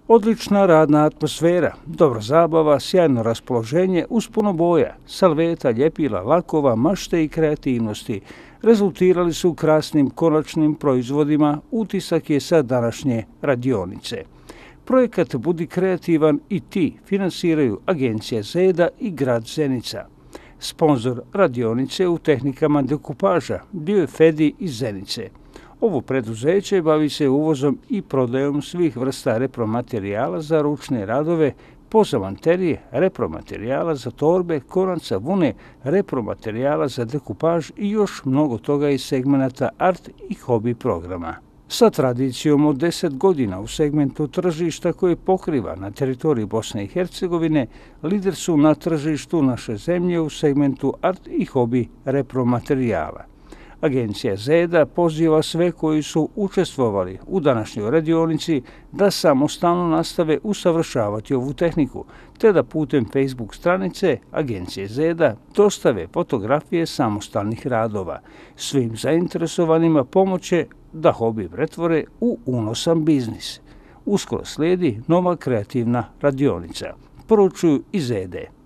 Odlična radna atmosfera, dobra zabava, sjajno raspoloženje uz puno boja, salveta, ljepila, lakova, mašte i kreativnosti rezultirali su krasnim konačnim proizvodima, utisak je sa današnje radionice. Projekat Budi kreativan i ti finansiraju Agencija Zeda i grad Zenica. Sponzor radionice u tehnikama dekupaža bio je Fedi iz Zenice. Ovo preduzeće bavi se uvozom i prodajom svih vrsta repromaterijala za ručne radove, pozamanterije, repromaterijala za torbe, konaca, vune, repromaterijala za dekupaž i još mnogo toga iz segmenata art i hobi programa. Sa tradicijom od 10 godina u segmentu tržišta koje pokriva na teritoriji Bosne i Hercegovine, lider su na tržištu naše zemlje u segmentu art i hobi repromaterijala. Agencija Zeda poziva sve koji su učestvovali u današnjoj radionici da samostalno nastave usavršavati ovu tehniku, te da putem Facebook stranice Agencije Zeda dostave fotografije samostalnih radova. Svim zainteresovanima pomoće da hobi pretvore u unosan biznis. Uskoro slijedi nova kreativna radionica. Poručuju iz Zede.